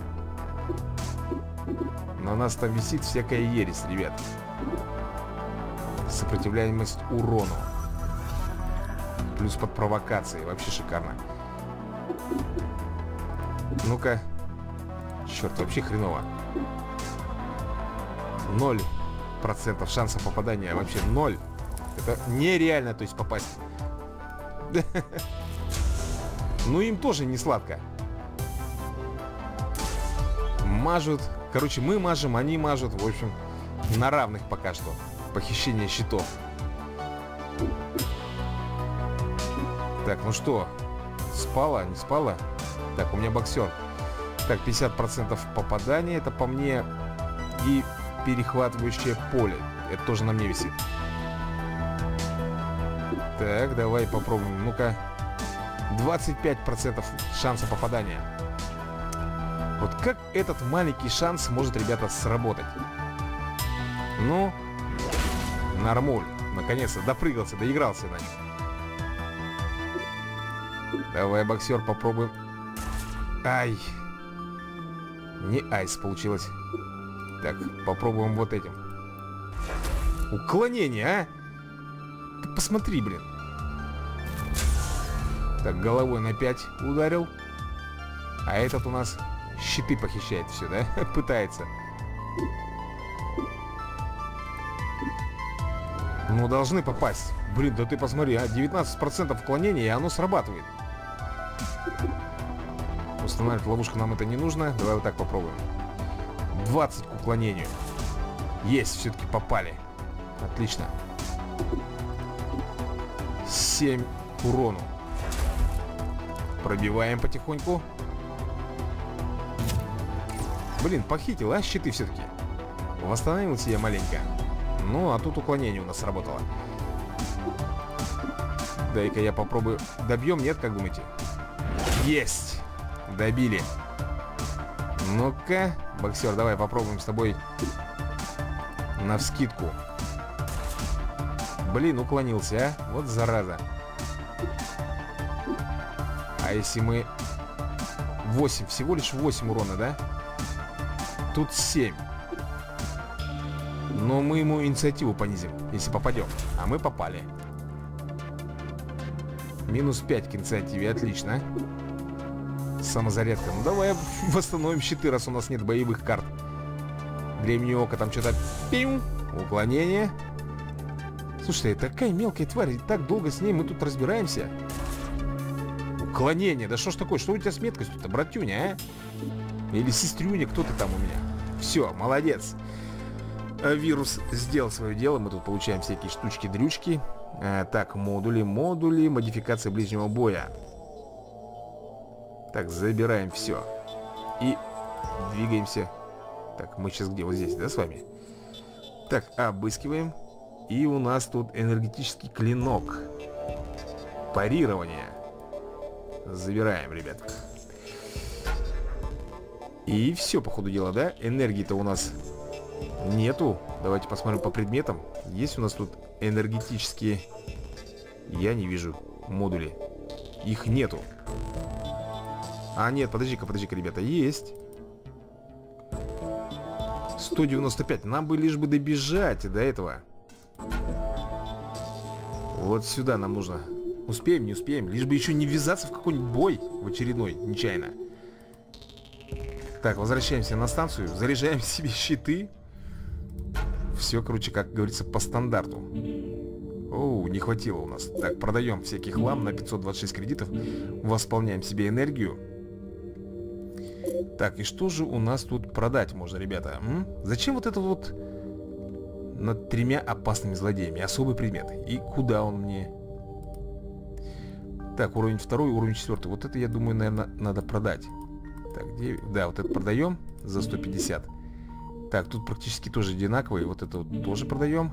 На нас там висит всякая ересь, ребят. Сопротивляемость урону. Плюс под провокацией. Вообще шикарно. Ну-ка. Черт, вообще хреново. 0% шанса попадания. Вообще 0. Это нереально, то есть попасть. Ну им тоже не сладко. Мажут Короче, мы мажем, они мажут. В общем, на равных пока что. Похищение щитов. Так, ну что? Спала, не спала? Так, у меня боксер. Так, 50% попадания. Это по мне. И перехватывающее поле. Это тоже на мне висит. Так, давай попробуем. Ну-ка. 25% шанса попадания. Вот как этот маленький шанс может, ребята, сработать? Ну, нормуль. Наконец-то допрыгался, доигрался на нем. Давай, боксер, попробуем. Ай. Не айс получилось. Так, попробуем вот этим. Уклонение, а? Ты посмотри, блин. Так, головой на 5 ударил. А этот у нас щиты похищает все, да? Пытается. Ну, должны попасть. Блин, да ты посмотри, а 19% уклонения, и оно срабатывает. Устанавливать ловушку нам это не нужно. Давай вот так попробуем. 20 к уклонению. Есть, все-таки попали. Отлично. 7 к урону. Пробиваем потихоньку. Блин, похитил, а? Щиты все-таки. Восстановился я маленько. Ну, а тут уклонение у нас сработало. Дай-ка я попробую. Добьем, нет, как думаете? Есть! Добили. Ну-ка, боксер, давай попробуем с тобой навскидку. Блин, уклонился, а? Вот зараза. А если мы 8, всего лишь 8 урона, да? Тут 7. Но мы ему инициативу понизим, если попадем. А мы попали. Минус 5 к инициативе, отлично. Самозарядка. Ну давай восстановим щиты, раз у нас нет боевых карт. Древнее око, там что-то... Пим! Уклонение. Слушай, такая мелкая тварь, и так долго с ней мы тут разбираемся. Уклонение, да что ж такое? Что у тебя с меткостью-то, братюня, а? Или сестрюня, кто ты там у меня? Все, молодец. Вирус сделал свое дело. Мы тут получаем всякие штучки-дрючки. Так, модули, модификация ближнего боя. Так, забираем все. И двигаемся. Так, мы сейчас где? Вот здесь, да, с вами? Так, обыскиваем. И у нас тут энергетический клинок. Парирование. Забираем, ребят. И все, по ходу дела, да? Энергии-то у нас нету. Давайте посмотрим по предметам. Есть у нас тут энергетические... Я не вижу модули. Их нету. А, нет, подожди-ка, ребята. Есть 195. Нам бы лишь бы добежать до этого. Вот сюда нам нужно. Успеем, не успеем. Лишь бы еще не ввязаться в какой-нибудь бой в очередной, нечаянно. Так, возвращаемся на станцию. Заряжаем себе щиты. Все, короче, как говорится, по стандарту. Оу, не хватило у нас. Так, продаем всякий хлам на 526 кредитов. Восполняем себе энергию. Так, и что же у нас тут продать можно, ребята? Зачем вот это вот над 3 опасными злодеями? Особый предмет. И куда он мне? Так, уровень 2, уровень 4. Вот это, я думаю, наверное, надо продать. Так, где... Да, вот это продаем за 150. Так, тут практически тоже одинаковые. Вот это вот тоже продаем.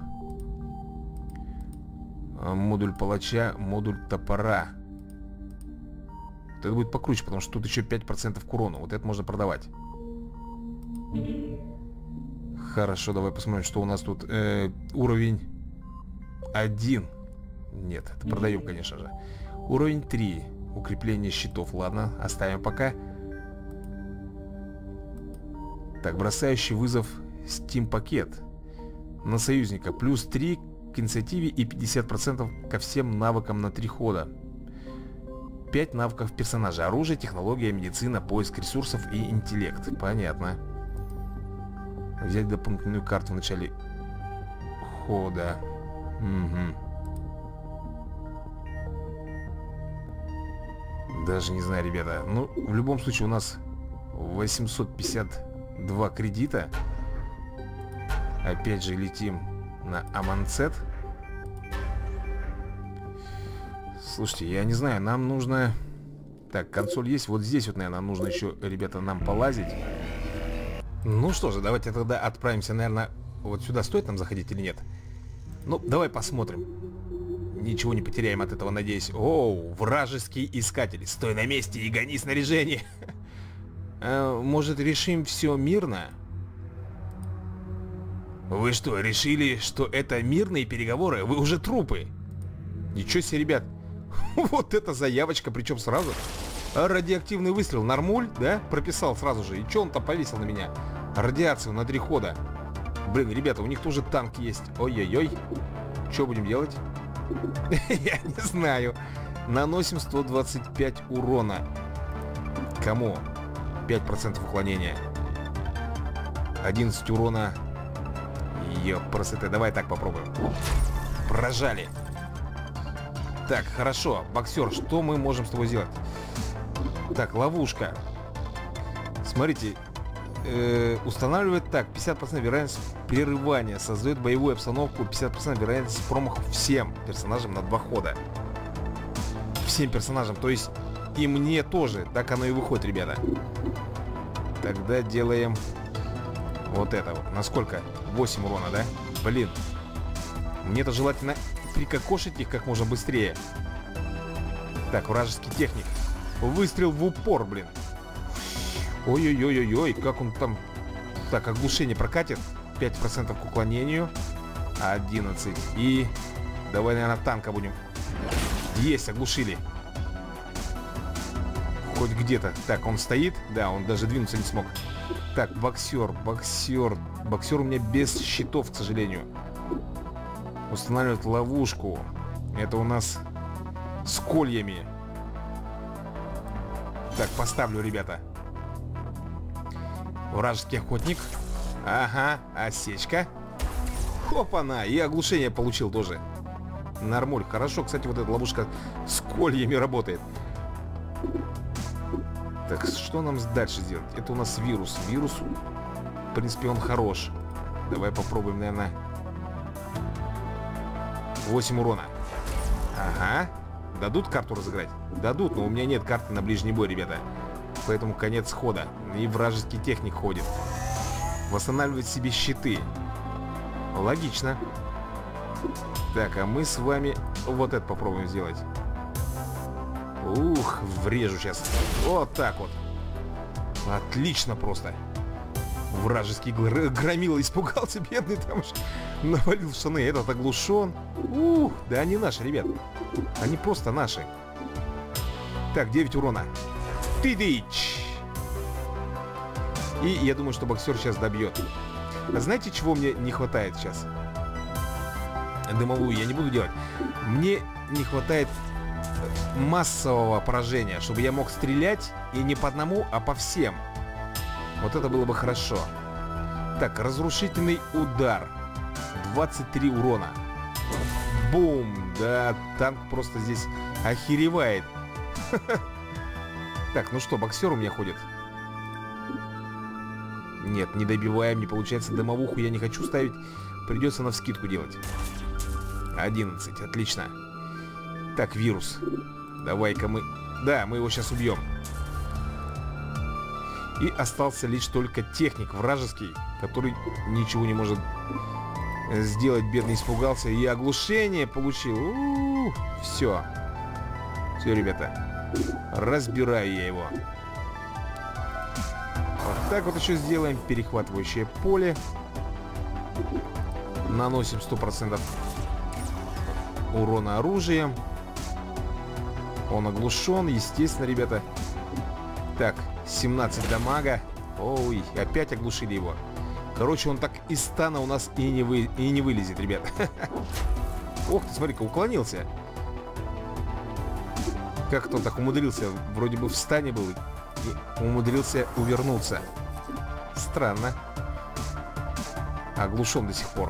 Модуль палача, модуль топора. Вот это будет покруче, потому что тут еще 5% к урону. Вот это можно продавать. Хорошо, давай посмотрим, что у нас тут. Уровень 1. Нет, это продаем, конечно же. Уровень 3. Укрепление щитов. Ладно, оставим пока. Так, бросающий вызов Steam пакет на союзника. Плюс 3 к инициативе и 50% ко всем навыкам на 3 хода. 5 навыков персонажа. Оружие, технология, медицина, поиск ресурсов и интеллект. Понятно. Взять дополнительную карту в начале хода. Угу. Даже не знаю, ребята. Ну, в любом случае у нас 850 2 кредита. Опять же летим на Аманцет. Слушайте, я не знаю, нам нужно... Так, консоль есть. Вот здесь вот, наверное, нужно еще, ребята, нам полазить. Ну что же, давайте тогда отправимся, наверное, вот сюда. Стоит нам заходить или нет? Ну, давай посмотрим. Ничего не потеряем от этого, надеюсь. Оу, вражеский искатель. Стой на месте и гони снаряжение. Может, решим все мирно? Вы что, решили, что это мирные переговоры? Вы уже трупы. Ничего себе, ребят. Вот это заявочка, причем сразу. Радиоактивный выстрел, нормуль, да? Прописал сразу же. И что он там повесил на меня? Радиацию на 3 хода. Блин, ребята, у них тоже танк есть. Ой-ой-ой. Что будем делать? Я не знаю. Наносим 125 урона. Кому? 5% уклонения. 11 урона. Ёпрст, давай так попробуем. Прожали. Так, хорошо. Боксер, что мы можем с тобой сделать? Так, ловушка. Смотрите. Устанавливает так. 50% вероятность прерывания. Создает боевую обстановку. 50% вероятность промахов всем персонажам на 2 хода. Всем персонажам. То есть и мне тоже. Так оно и выходит, ребята. Тогда делаем вот это вот. Насколько? 8 урона, да? Блин. Мне-то желательно прикокошить их как можно быстрее. Так, вражеский техник. Выстрел в упор, блин. Ой-ой-ой-ой-ой, как он там... Так, оглушение прокатит. 5% к уклонению. 11. И... Давай, наверное, танка будем. Есть, оглушили. Хоть где-то. Так, он стоит. Да, он даже двинуться не смог. Так, боксер. Боксер у меня без щитов, к сожалению. Устанавливает ловушку. Это у нас с кольями. Так, поставлю, ребята. Вражеский охотник. Ага, осечка. Хопана, и оглушение получил тоже. Нормуль, хорошо, кстати, вот эта ловушка с кольями работает. Так, что нам дальше сделать? Это у нас вирус. Вирус, в принципе, он хорош. Давай попробуем, наверное. 8 урона. Ага. Дадут карту разыграть? Дадут, но у меня нет карты на ближний бой, ребята. Поэтому конец хода. И вражеский техник ходит. Восстанавливать себе щиты. Логично. Так, а мы с вами вот это попробуем сделать. Ух, врежу сейчас. Вот так вот. Отлично просто. Вражеский громила испугался, бедный, там же навалил штаны. Этот оглушен. Ух, да они наши, ребят. Они просто наши. Так, 9 урона. Ты-дыч. И я думаю, что боксер сейчас добьет. А знаете, чего мне не хватает сейчас? Дымовую я не буду делать. Мне не хватает массового поражения, чтобы я мог стрелять и не по одному, а по всем. Вот это было бы хорошо. Так, разрушительный удар. 23 урона. Бум! Да, танк просто здесь охеревает. Так, ну что, боксер у меня ходит. Нет, не добиваем, не получается. Дымовуху я не хочу ставить. Придется навскидку делать. 11, отлично. Так, вирус. Давай-ка мы... Да, мы его сейчас убьем. И остался лишь только техник вражеский, который ничего не может сделать. Бедный испугался. И оглушение получил. Все. Все, ребята. Разбираю я его. Вот так вот еще сделаем. Перехватывающее поле. Наносим 100% урона оружием. Он оглушен, естественно, ребята. Так, 17 дамага. Ой, опять оглушили его. Короче, он так из стана у нас и не вылезет, ребят. Ох ты, смотри-ка, уклонился. Как он так умудрился? Вроде бы в стане был и умудрился увернуться. Странно. Оглушен до сих пор.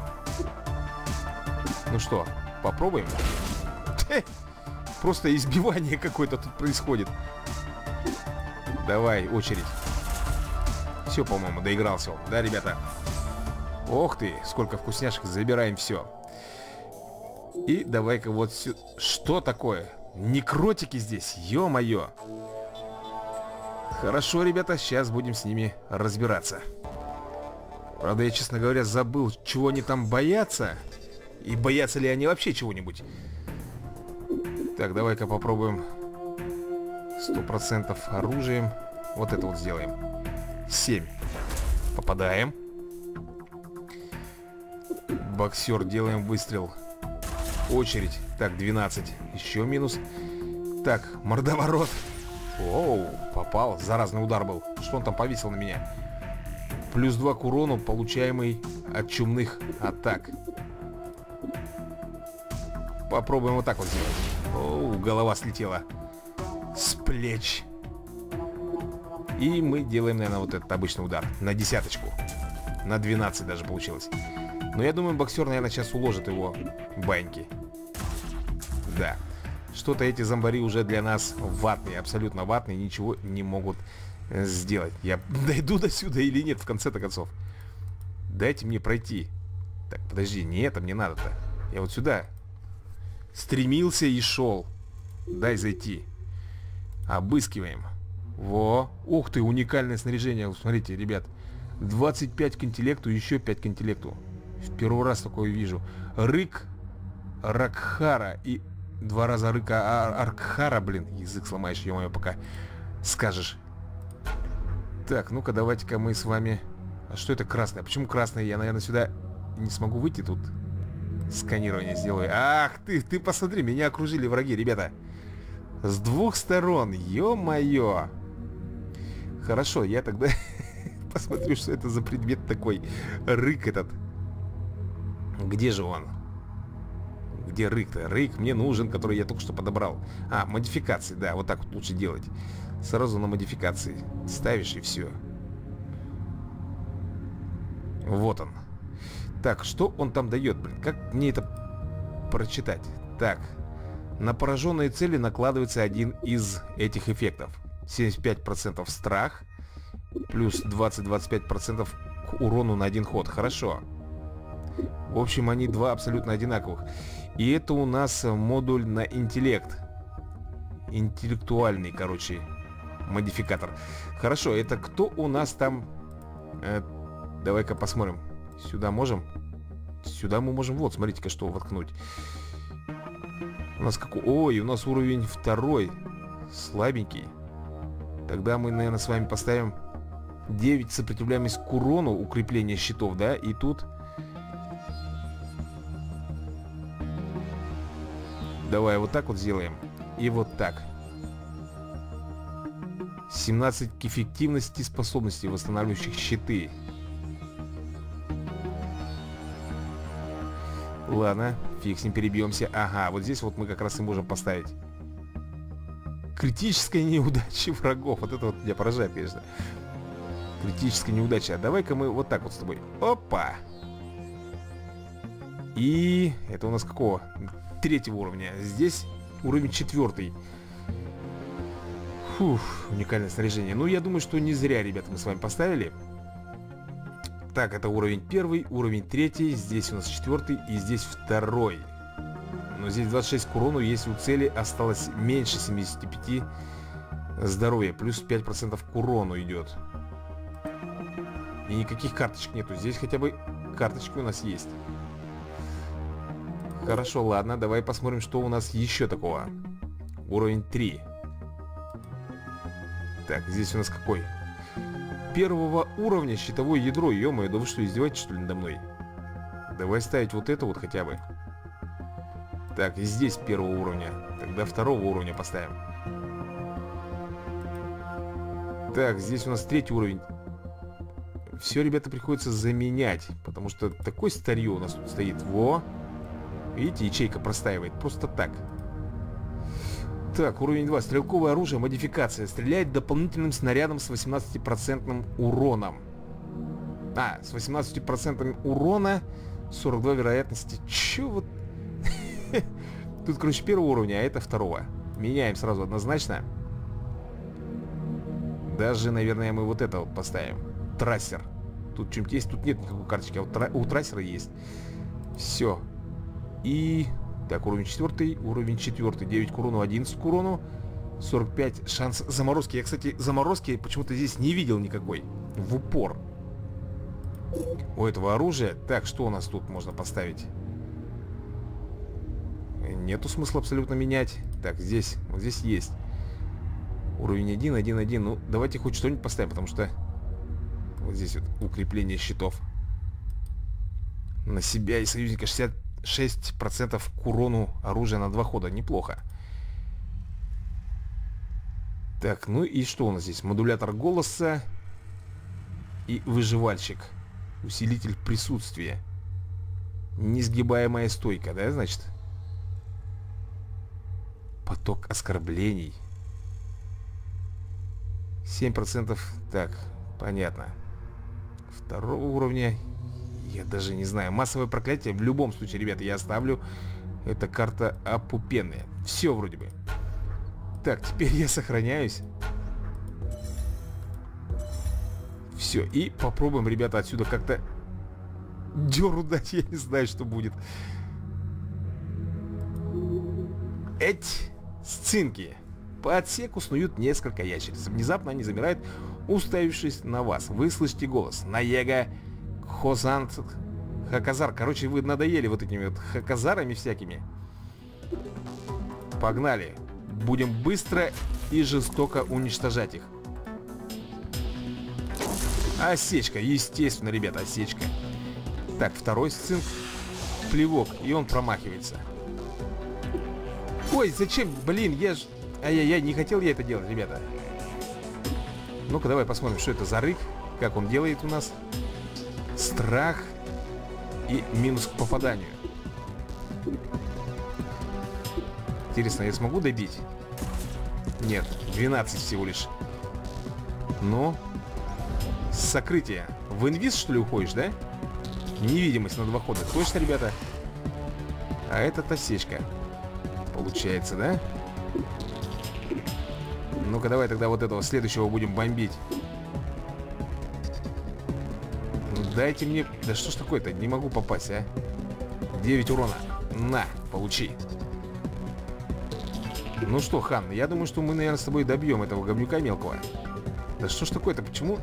Ну что, попробуем? Просто избивание какое-то тут происходит. Давай, очередь. Все, по-моему, доигрался он. Да, ребята? Ох ты, сколько вкусняшек. Забираем все. И давай-ка вот сюда. Что такое? Некротики здесь, ё-моё. Хорошо, ребята, сейчас будем с ними разбираться. Правда, я, честно говоря, забыл, чего они там боятся. И боятся ли они вообще чего-нибудь. Так, давай-ка попробуем 100% оружием. Вот это вот сделаем. 7. Попадаем. Боксер, делаем выстрел. Очередь. Так, 12. Еще минус. Так, мордоворот. Оу, попал. Заразный удар был. Что он там повесил на меня? Плюс 2 к урону, получаемый от чумных атак. Попробуем вот так вот сделать. Оу, голова слетела с плеч. И мы делаем, наверное, вот этот обычный удар. На 10. На 12 даже получилось. Но я думаю, боксер, наверное, сейчас уложит его баньки. Да. Что-то эти зомбари уже для нас ватные, абсолютно ватные, ничего не могут сделать. Я дойду до сюда или нет, в конце-то концов? Дайте мне пройти. Так, подожди, не это мне надо-то. Я вот сюда стремился и шел. Дай зайти. Обыскиваем. Во. Ух ты, уникальное снаряжение. Смотрите, ребят. 25 к интеллекту, еще 5 к интеллекту. В первый раз такое вижу. Рык Ракхара и 2 раза рыка Аркхара, блин. Язык сломаешь, ё-моё, пока скажешь. Так, ну-ка, давайте-ка мы с вами... А что это красное? Почему красное? Я, наверное, сюда не смогу выйти тут. Сканирование сделаю. Ах ты посмотри, меня окружили враги, ребята. С 2 сторон, ё-моё. Хорошо, я тогда посмотрю, что это за предмет такой. Рык этот. Где же он? Где рык-то? Рык мне нужен, который я только что подобрал. А, модификации, да, вот так вот лучше делать. Сразу на модификации ставишь и все. Вот он. Так, что он там дает, блин? Как мне это прочитать? Так, на пораженные цели накладывается один из этих эффектов. 75% страх, плюс 20-25% к урону на один ход. Хорошо. В общем, они два абсолютно одинаковых. И это у нас модуль на интеллект. Интеллектуальный, короче, модификатор. Хорошо, это кто у нас там? Давай-ка посмотрим. Сюда можем? Сюда мы можем, вот, смотрите-ка, что воткнуть. У нас какой... Ой, у нас уровень 2. Слабенький. Тогда мы, наверное, с вами поставим 9 сопротивляемость к урону, укрепление щитов, да? И тут... Давай вот так вот сделаем. И вот так. 17 к эффективности способностей, восстанавливающих щиты. Ладно, фиг с ним, перебьемся. Ага, вот здесь вот мы как раз и можем поставить. Критическая неудача врагов. Вот это вот меня поражает, конечно. Критическая неудача. А давай-ка мы вот так вот с тобой. Опа! И это у нас какого? 3-го уровня. Здесь уровень 4. Фух, уникальное снаряжение. Ну, я думаю, что не зря, ребята, мы с вами поставили. Так, это уровень 1, уровень 3, здесь у нас 4 и здесь 2. Но здесь 26 к урону, если у цели осталось меньше 75 здоровья. Плюс 5% к урону идет. И никаких карточек нету. Здесь хотя бы карточки у нас есть. Хорошо, ладно, давай посмотрим, что у нас еще такого. Уровень 3. Так, здесь у нас какой? 1-го уровня щитовое ядро. Ё-моё, да вы что, издеваетесь, что ли, надо мной? Давай ставить вот это вот хотя бы. Так, и здесь 1-го уровня. Тогда 2-го уровня поставим. Так, здесь у нас 3-й уровень. Все, ребята, приходится заменять. Потому что такое старье у нас тут стоит. Во! Видите, ячейка простаивает. Просто так. Так, уровень 2. Стрелковое оружие, модификация. Стреляет дополнительным снарядом с 18% уроном. А, с 18% урона, 42 вероятности. Чё вот... Тут, короче, 1-го уровня, а это 2-го. Меняем сразу однозначно. Даже, наверное, мы вот это вот поставим. трассер. Тут что-нибудь есть? Тут нет никакой карточки, а вот у трассера есть. Все. И... Так, уровень 4, уровень 4. 9 к урону, 11 к урону. 45 шанс заморозки. Я, кстати, заморозки почему-то здесь не видел никакой. В упор. У этого оружия. Так, что у нас тут можно поставить? Нету смысла абсолютно менять. Так, здесь, вот здесь есть. Уровень 1, 1, 1. Ну, давайте хоть что-нибудь поставим, потому что... Вот здесь вот укрепление щитов. На себя и союзника 66% к урону оружия на 2 хода. Неплохо. Так, ну и что у нас здесь? Модулятор голоса и выживальщик. Усилитель присутствия. Несгибаемая стойка, да, значит? Поток оскорблений. 7%. Так, понятно. Второго уровня. Я даже не знаю. Массовое проклятие. В любом случае, ребята, я оставлю. Это карта опупенная. Все вроде бы. Так, теперь я сохраняюсь. Все, и попробуем, ребята, отсюда как-то дёру дать. Я не знаю, что будет. Сцинки. По отсеку снуют несколько ящериц. Внезапно они замирают, уставившись на вас. Вы слышите голос. Наега Хозант Хаказар. Короче, вы надоели вот этими вот хаказарами всякими. Погнали. Будем быстро и жестоко уничтожать их. Осечка. Естественно, ребята, осечка. Так, второй сцинк. Плевок. И он промахивается. Ой, зачем? Блин, я ж... Ай-яй-яй, не хотел я это делать, ребята. Ну-ка, давай посмотрим, что это за рык. Как он делает у нас. Страх и минус к попаданию. Интересно, я смогу добить? Нет, 12 всего лишь. Ну, сокрытие. В инвиз, что ли, уходишь, да? Невидимость на 2 хода. Точно, ребята? А это осечка. Получается, да? Ну-ка, давай тогда вот этого следующего будем бомбить. Ну, дайте мне... Да что ж такое-то? Не могу попасть, а? 9 урона. На, получи. Ну что, Хан, я думаю, что мы, наверное, с тобой добьем этого говнюка мелкого. Да что ж такое-то? Почему?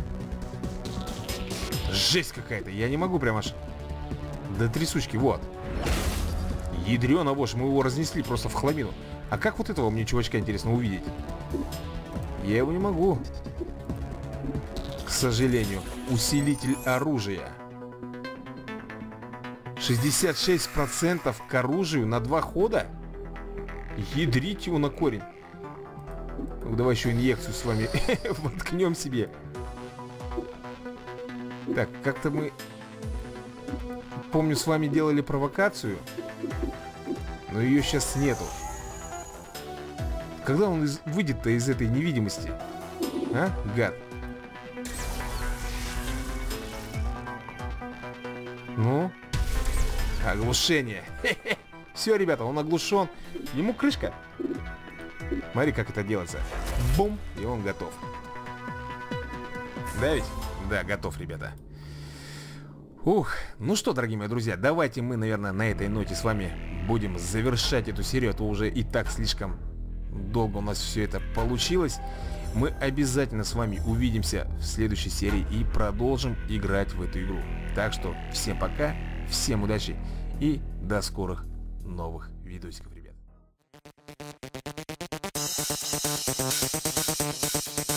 Жесть какая-то. Я не могу прям аж... Да трясучки, вот. Ядрёна вошь, мы его разнесли просто в хламину. А как вот этого мне, чувачка, интересно увидеть? Я его не могу. К сожалению. Усилитель оружия. 66% к оружию на 2 хода? Ядрить его на корень. Ну, давай еще инъекцию с вами воткнем себе. Так, как-то мы... Помню, с вами делали провокацию. Но ее сейчас нету. Когда он выйдет-то из этой невидимости? А, гад? Ну? Оглушение. Все, ребята, он оглушен. Ему крышка. Смотри, как это делается. Бум, и он готов. Да ведь? Да, готов, ребята. Ух, ну что, дорогие мои друзья, давайте мы, наверное, на этой ноте с вами будем завершать эту серию. А то уже и так слишком долго у нас все это получилось. Мы обязательно с вами увидимся в следующей серии и продолжим играть в эту игру. Так что всем пока, всем удачи и до скорых новых видосиков, ребят.